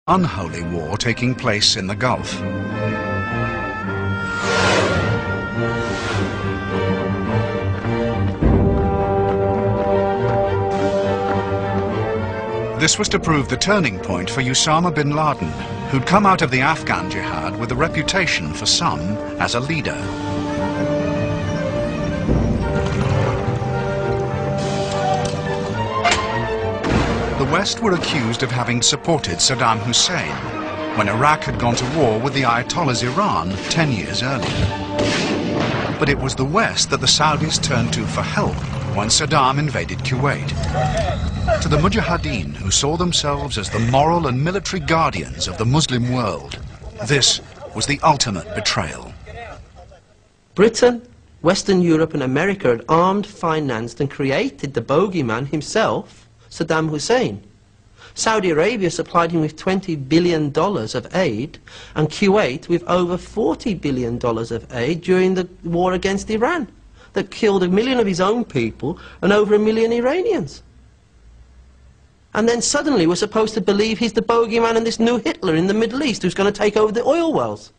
unholy war taking place in the Gulf. This was to prove the turning point for Osama bin Laden, who'd come out of the Afghan jihad with a reputation for some as a leader. The West were accused of having supported Saddam Hussein when Iraq had gone to war with the Ayatollah's Iran 10 years earlier. But it was the West that the Saudis turned to for help when Saddam invaded Kuwait. To the Mujahideen, who saw themselves as the moral and military guardians of the Muslim world, this was the ultimate betrayal. Britain, Western Europe and America had armed, financed and created the bogeyman himself, Saddam Hussein. Saudi Arabia supplied him with $20 billion of aid and Kuwait with over $40 billion of aid during the war against Iran that killed 1 million of his own people and over 1 million Iranians. And then suddenly we're supposed to believe he's the bogeyman and this new Hitler in the Middle East who's going to take over the oil wells.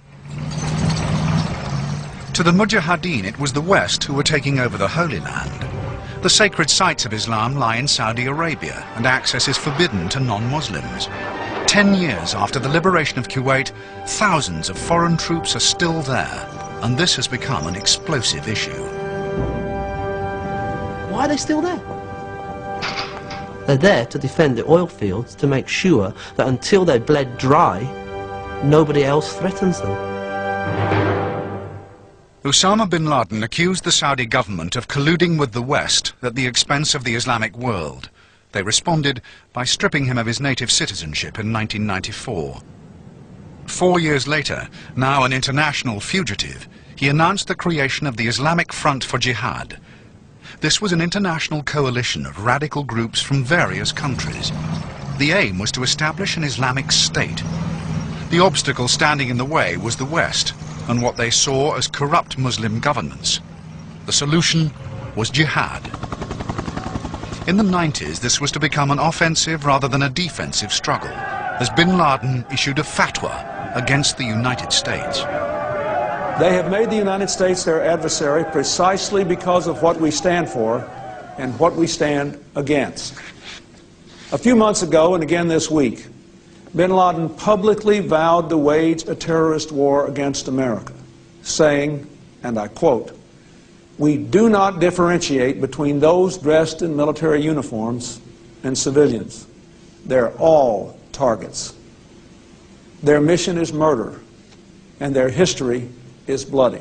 To the Mujahideen, it was the West who were taking over the Holy Land. The sacred sites of Islam lie in Saudi Arabia, and access is forbidden to non-Muslims. 10 years after the liberation of Kuwait, thousands of foreign troops are still there, and this has become an explosive issue. Why are they still there? They're there to defend the oil fields, to make sure that until they're bled dry, nobody else threatens them. Osama bin Laden accused the Saudi government of colluding with the West at the expense of the Islamic world. They responded by stripping him of his native citizenship in 1994. 4 years later, now an international fugitive, he announced the creation of the Islamic Front for Jihad. This was an international coalition of radical groups from various countries. The aim was to establish an Islamic state. The obstacle standing in the way was the West and what they saw as corrupt Muslim governments. The solution was jihad. In the 90s, this was to become an offensive rather than a defensive struggle, as bin Laden issued a fatwa against the United States. They have made the United States their adversary precisely because of what we stand for and what we stand against. A few months ago, and again this week, bin Laden publicly vowed to wage a terrorist war against America, saying, and I quote, "We do not differentiate between those dressed in military uniforms and civilians. They're all targets. Their mission is murder, and their history is bloody."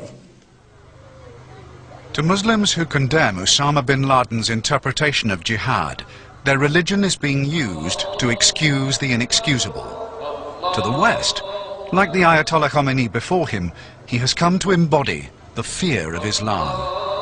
To Muslims who condemn Osama bin Laden's interpretation of jihad, their religion is being used to excuse the inexcusable. To the West, like the Ayatollah Khomeini before him, he has come to embody the fear of Islam.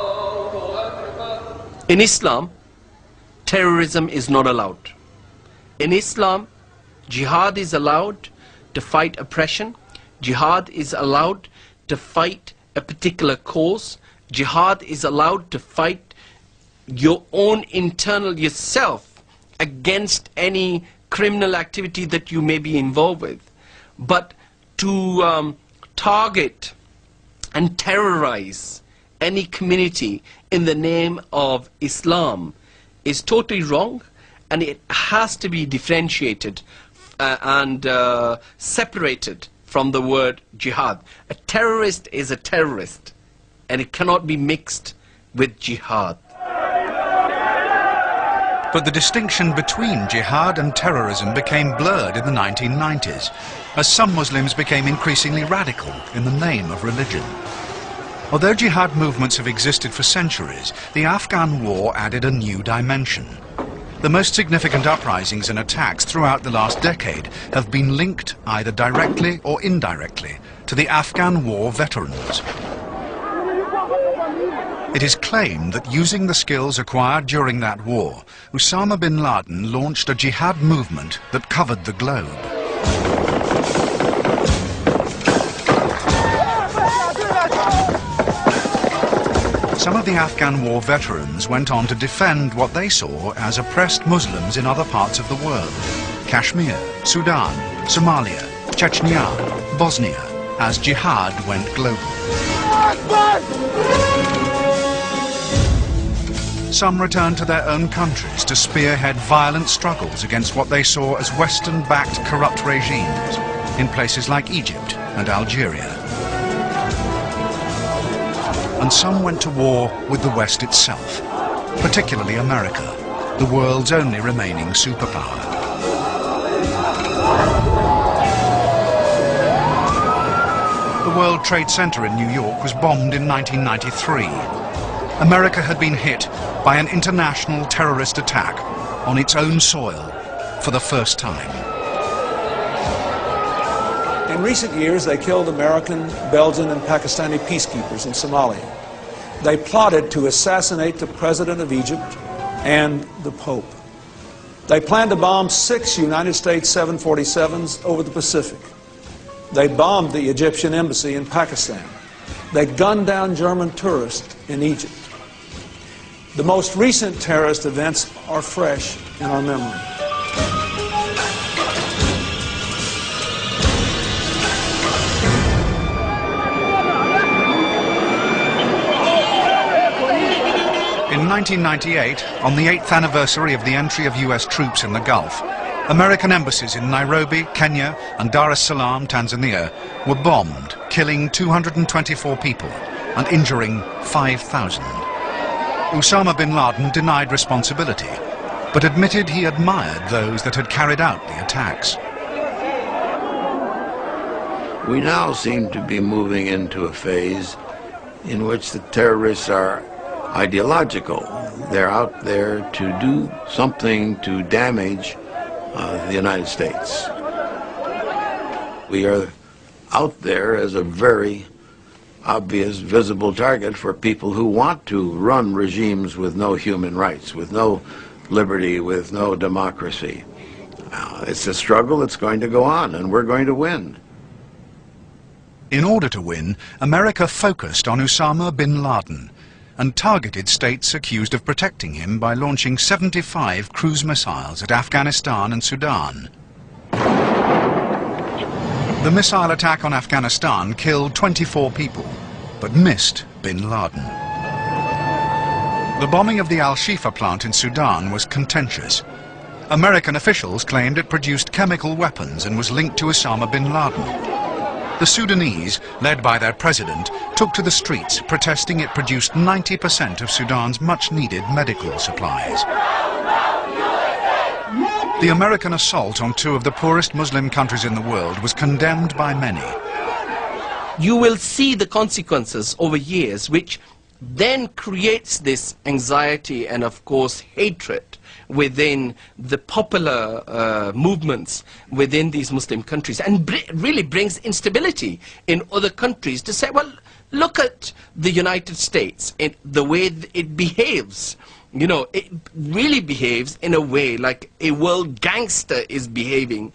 In Islam, terrorism is not allowed. In Islam, jihad is allowed to fight oppression. Jihad is allowed to fight a particular cause. Jihad is allowed to fight your own internal yourself against any criminal activity that you may be involved with. But to target and terrorize any community in the name of Islam is totally wrong, and it has to be differentiated and separated from the word jihad. A terrorist is a terrorist, and it cannot be mixed with jihad. But the distinction between jihad and terrorism became blurred in the 1990s, as some Muslims became increasingly radical in the name of religion. Although jihad movements have existed for centuries, the Afghan war added a new dimension. The most significant uprisings and attacks throughout the last decade have been linked, either directly or indirectly, to the Afghan war veterans. It is claimed that using the skills acquired during that war, Osama bin Laden launched a jihad movement that covered the globe. Some of the Afghan war veterans went on to defend what they saw as oppressed Muslims in other parts of the world: Kashmir, Sudan, Somalia, Chechnya, Bosnia, as jihad went global. Some returned to their own countries to spearhead violent struggles against what they saw as Western-backed corrupt regimes in places like Egypt and Algeria. And some went to war with the West itself, particularly America, the world's only remaining superpower. The World Trade Center in New York was bombed in 1993. America had been hit by an international terrorist attack on its own soil for the first time. In recent years, they killed American, Belgian, and Pakistani peacekeepers in Somalia. They plotted to assassinate the President of Egypt and the Pope. They planned to bomb 6 United States 747s over the Pacific. They bombed the Egyptian embassy in Pakistan. They gunned down German tourists in Egypt. The most recent terrorist events are fresh in our memory. In 1998, on the 8th anniversary of the entry of US troops in the Gulf, American embassies in Nairobi, Kenya, and Dar es Salaam, Tanzania, were bombed, killing 224 people and injuring 5,000. Osama bin Laden denied responsibility, but admitted he admired those that had carried out the attacks. We now seem to be moving into a phase in which the terrorists are ideological. They're out there to do something to damage the United States. We are out there as a very obvious, visible target for people who want to run regimes with no human rights, with no liberty, with no democracy. It's a struggle that's going to go on, and we're going to win. In order to win, America focused on Osama bin Laden and targeted states accused of protecting him by launching 75 cruise missiles at Afghanistan and Sudan. The missile attack on Afghanistan killed 24 people, but missed bin Laden. The bombing of the Al-Shifa plant in Sudan was contentious. American officials claimed it produced chemical weapons and was linked to Osama bin Laden. The Sudanese, led by their president, took to the streets protesting it produced 90% of Sudan's much-needed medical supplies. The American assault on 2 of the poorest Muslim countries in the world was condemned by many. You will see the consequences over years, which then creates this anxiety and, of course, hatred within the popular movements within these Muslim countries, and really brings instability in other countries to say, well, look at the United States, the way it behaves. You know, it really behaves in a way like a world gangster is behaving.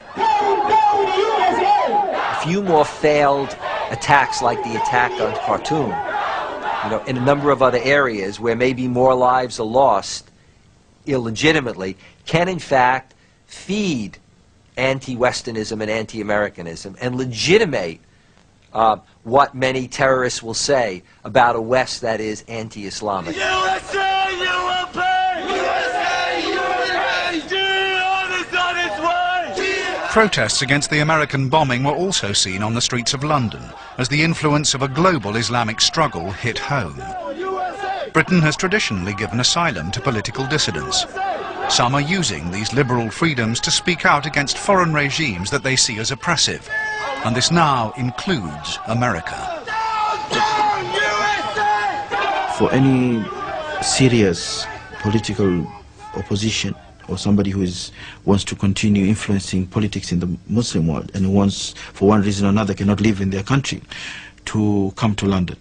A few more failed attacks like the attack on Khartoum, you know, in a number of other areas where maybe more lives are lost illegitimately, can in fact feed anti-Westernism and anti-Americanism and legitimate what many terrorists will say about a West that is anti-Islamic. USA, you will pay! USA, you will pay! Jihad is on its way! Protests against the American bombing were also seen on the streets of London as the influence of a global Islamic struggle hit home. Britain has traditionally given asylum to political dissidents. Some are using these liberal freedoms to speak out against foreign regimes that they see as oppressive, and this now includes America. For any serious political opposition or somebody who wants to continue influencing politics in the Muslim world and wants, for one reason or another, cannot live in their country, to come to London.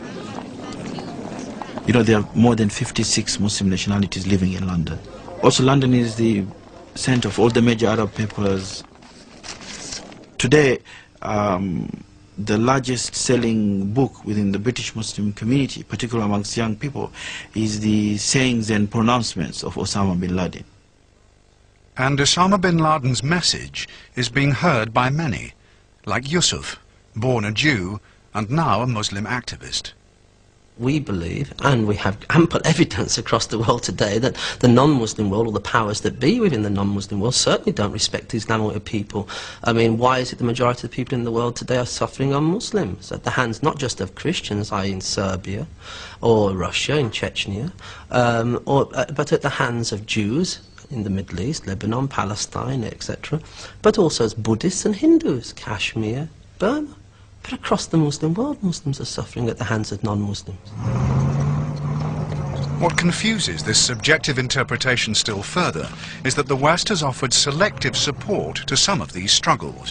You know, there are more than 56 Muslim nationalities living in London. Also, London is the center of all the major Arab papers. Today, the largest selling book within the British Muslim community, particularly amongst young people, is the sayings and pronouncements of Osama bin Laden. And Osama bin Laden's message is being heard by many, like Yusuf, born a Jew and now a Muslim activist. We believe, and we have ample evidence across the world today, that the non-Muslim world, or the powers that be within the non-Muslim world, certainly don't respect Islamic people. I mean, why is it the majority of the people in the world today are suffering are Muslims, at the hands not just of Christians, i.e. in Serbia, or Russia, in Chechnya, but at the hands of Jews in the Middle East, Lebanon, Palestine, etc., but also as Buddhists and Hindus, Kashmir, Burma. But across the Muslim world, Muslims are suffering at the hands of non-Muslims. What confuses this subjective interpretation still further is that the West has offered selective support to some of these struggles.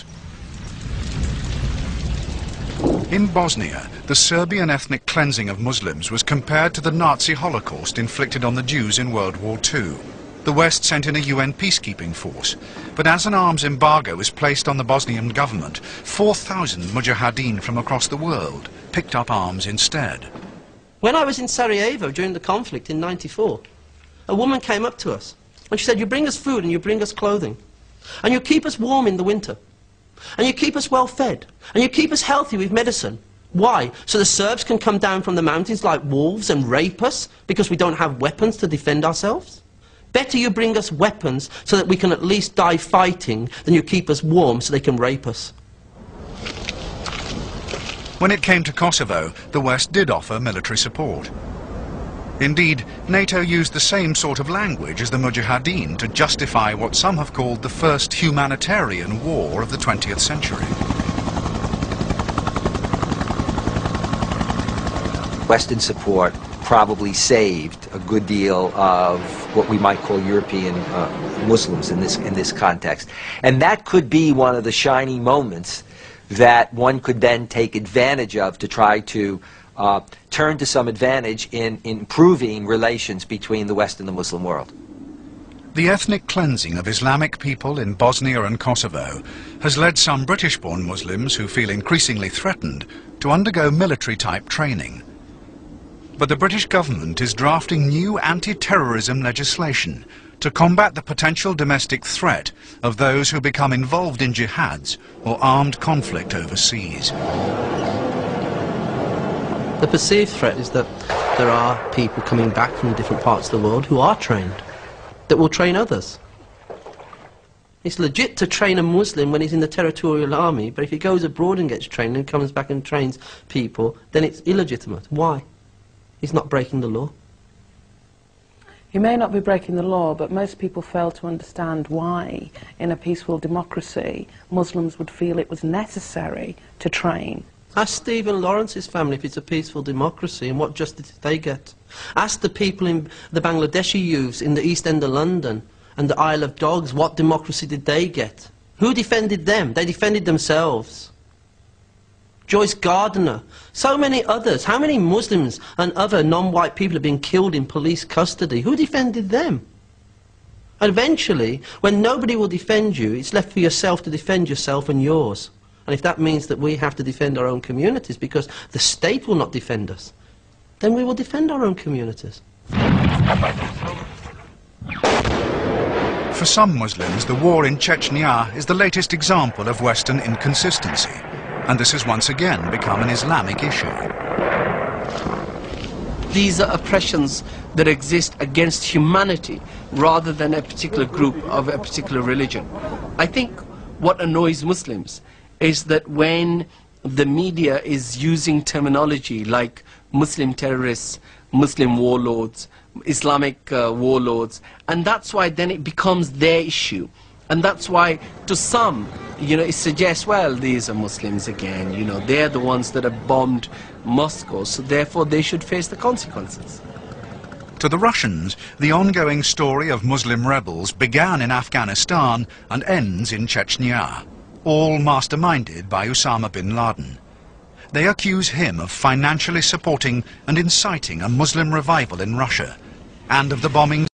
In Bosnia, the Serbian ethnic cleansing of Muslims was compared to the Nazi Holocaust inflicted on the Jews in World War II. The West sent in a UN peacekeeping force, but as an arms embargo was placed on the Bosnian government, 4,000 mujahideen from across the world picked up arms instead. When I was in Sarajevo during the conflict in '94, a woman came up to us and she said, "You bring us food and you bring us clothing, and you keep us warm in the winter, and you keep us well fed, and you keep us healthy with medicine. Why? So the Serbs can come down from the mountains like wolves and rape us because we don't have weapons to defend ourselves? Better you bring us weapons so that we can at least die fighting than you keep us warm so they can rape us." When it came to Kosovo, the West did offer military support. Indeed, NATO used the same sort of language as the Mujahideen to justify what some have called the first humanitarian war of the 20th century. Western support probably saved a good deal of what we might call European Muslims in this context. And that could be one of the shining moments that one could then take advantage of to try to turn to some advantage in improving relations between the West and the Muslim world. The ethnic cleansing of Islamic people in Bosnia and Kosovo has led some British-born Muslims who feel increasingly threatened to undergo military-type training. But the British government is drafting new anti-terrorism legislation to combat the potential domestic threat of those who become involved in jihads or armed conflict overseas. The perceived threat is that there are people coming back from different parts of the world who are trained, that will train others. It's legit to train a Muslim when he's in the territorial army, but if he goes abroad and gets trained and comes back and trains people, then it's illegitimate. Why? He's not breaking the law. He may not be breaking the law, but most people fail to understand why, in a peaceful democracy, Muslims would feel it was necessary to train. Ask Stephen Lawrence's family if it's a peaceful democracy and what justice did they get. Ask the people in the Bangladeshi youths in the East End of London and the Isle of Dogs what democracy did they get. Who defended them? They defended themselves. Joyce Gardner, so many others. How many Muslims and other non-white people have been killed in police custody? Who defended them? And eventually, when nobody will defend you, it's left for yourself to defend yourself and yours. And if that means that we have to defend our own communities because the state will not defend us, then we will defend our own communities. For some Muslims, the war in Chechnya is the latest example of Western inconsistency. And this has once again become an Islamic issue. These are oppressions that exist against humanity rather than a particular group of a particular religion. I think what annoys Muslims is that when the media is using terminology like Muslim terrorists, Muslim warlords, Islamic warlords, and that's why then it becomes their issue. And that's why, to some, it suggests, well, these are Muslims again, they're the ones that have bombed Moscow, so therefore they should face the consequences. To the Russians, the ongoing story of Muslim rebels began in Afghanistan and ends in Chechnya, all masterminded by Osama bin Laden. They accuse him of financially supporting and inciting a Muslim revival in Russia, and of the bombing